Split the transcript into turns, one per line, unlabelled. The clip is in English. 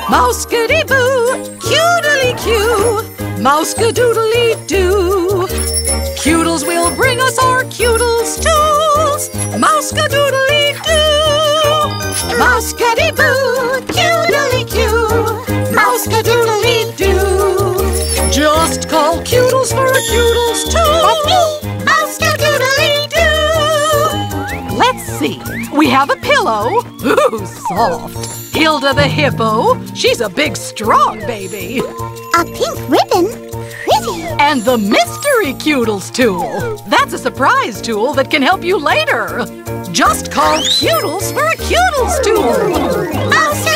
Mouskerdoer, Quoodly-Q, Mouskerdoodly-Doo. Quoodles will bring us our Quoodles tools. Mouskerdoodly-Doo. Mouskerdoer, Quoodly-Q, Mouskerdoodly-Doo. Just call Quoodles for a Quoodles tool. Mouskerdoodly-Doo. Let's see. We have a pillow. Ooh, soft. Hilda the hippo. She's a big, strong baby.
A pink ribbon. Pretty.
And the mystery Quoodles tool. That's a surprise tool that can help you later. Just call Quoodles for a Quoodles tool.